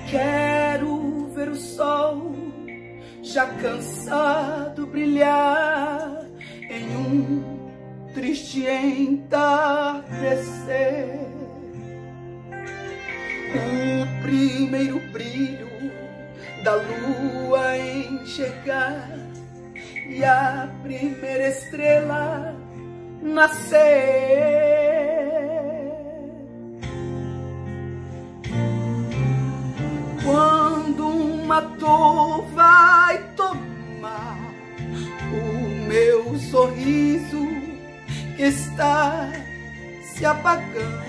Quero ver o sol já cansado brilhar em um triste entardecer. O primeiro brilho da lua enxergar e a primeira estrela nascer. Quando uma dor vai tomar o meu sorriso que está se apagando,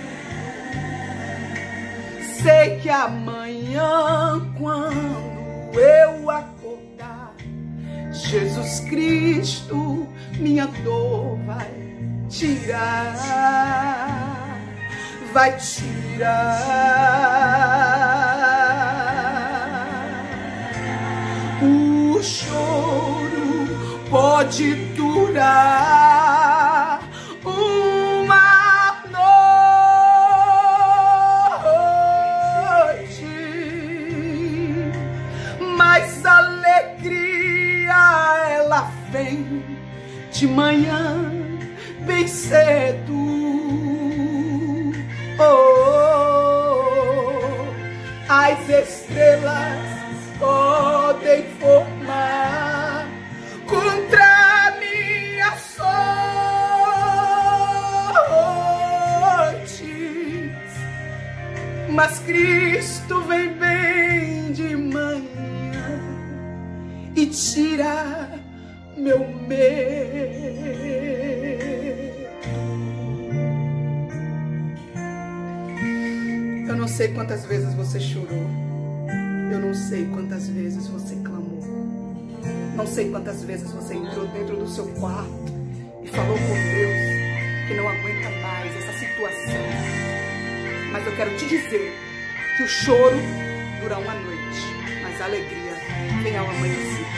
sei que amanhã, quando eu acordar, Jesus Cristo minha dor vai tirar, vai tirar. O choro pode durar uma noite, mas a alegria ela vem de manhã bem cedo. As estrelas podem formar contra minha sorte, mas Cristo vem bem de manhã e tira meu medo. Eu não sei quantas vezes você chorou, eu não sei quantas vezes você clamou, não sei quantas vezes você entrou dentro do seu quarto e falou com Deus que não aguenta mais essa situação. Mas eu quero te dizer que o choro dura uma noite, mas a alegria vem ao amanhecer.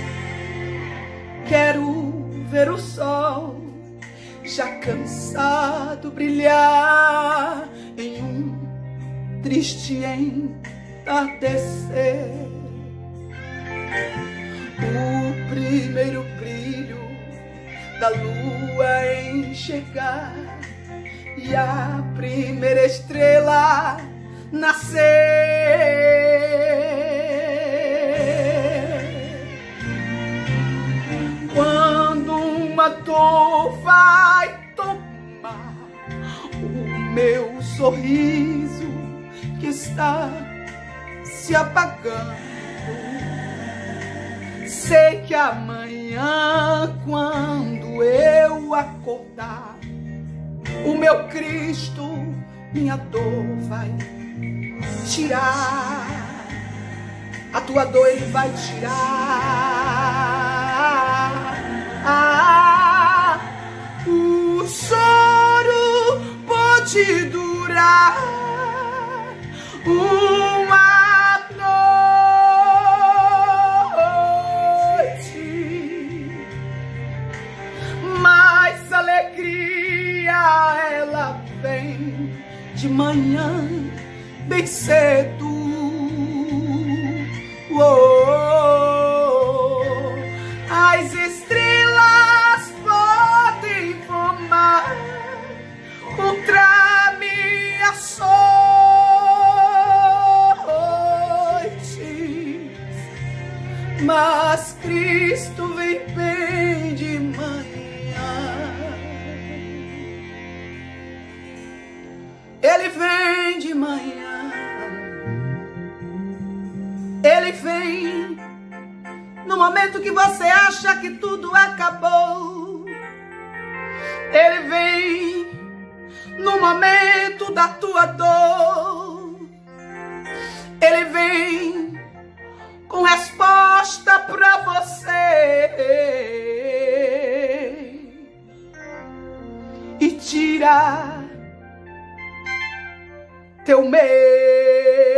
Quero ver o sol já cansado brilhar em um triste entardecer. O primeiro brilho da lua enxergar e a primeira estrela nascer. Quando uma dor vai tomar o meu sorriso que está se apagando, sei que amanhã, quando eu acordar, o meu Cristo minha dor vai tirar. A tua dor Ele vai tirar. O choro pode durar uma noite, mas a alegria ela vem de manhã bem cedo. As estrelas podem formar contra minha sorte, mas Cristo vem bem de manhã. Ele vem de manhã, Ele vem no momento que você acha que tudo acabou. Ele vem no momento da tua dor. Ele vem com resposta pra você e tira teu medo.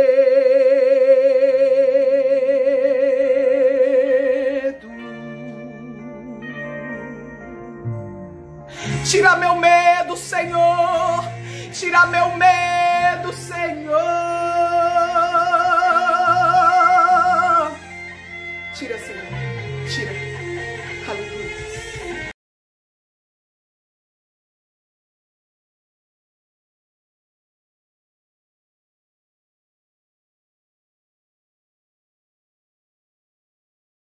Tira meu medo, Senhor. Tira meu medo, Senhor. Senhor. Tira. Aleluia.